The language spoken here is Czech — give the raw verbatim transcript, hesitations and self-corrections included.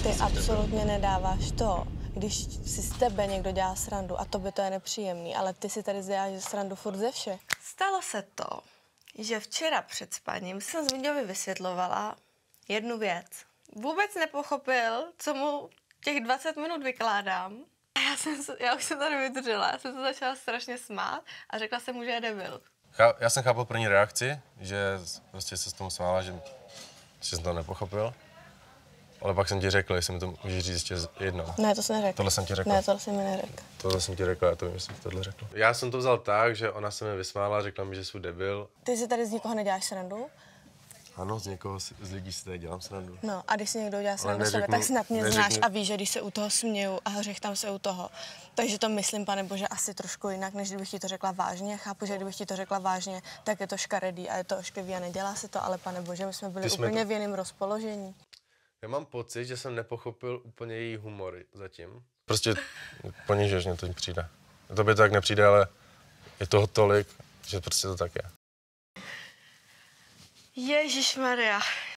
Ty absolutně nedáváš to, když si z tebe někdo dělá srandu a tobě to je nepříjemný, ale ty si tady děláš srandu furt ze všech. Stalo se to, že včera před spaním jsem Zdeňkovi vysvětlovala jednu věc. Vůbec nepochopil, co mu těch dvacet minut vykládám. A já, jsem, já už jsem to nevydržela, já jsem se začala strašně smát a řekla jsem mu, že je debil. Já, já jsem chápal první reakci, že prostě se s tomu smála, že, že jsem to nepochopil. Ale pak jsem ti řekl, jestli mi to můžeš říct ještě jednou. Ne, to jsem neřekl. Tohle jsem ti řekl. Ne, tohle jsem mi neřekl. Tohle jsem ti řekl, já to vím, že jsem ti tohle řekl. Já jsem to vzal tak, že ona se mi vysmála, řekla mi, že jsem debil. Ty si tady z nikoho neděláš srandu? Ano, z někoho, z lidí si tady dělám srandu. No a když si někdo dělá srandu neřeknu, sebe, tak snad mě neřeknu. znáš a víš, že když se u toho směju a hřechtám se u toho. Takže to myslím, pane Bože, asi trošku jinak, než kdybych ti to řekla vážně. Chápu, že kdybych ti to řekla vážně, tak je to škaredý a je to ošklivý a nedělá se to, ale pane Bože, my jsme byli jsme úplně to... v jiném rozpoložení. Já mám pocit, že jsem nepochopil úplně její humor zatím. Prostě ponížeš, mě to přijde. To by tak nepřijde, ale je toho tolik, že prostě to tak je. Ježišmarja,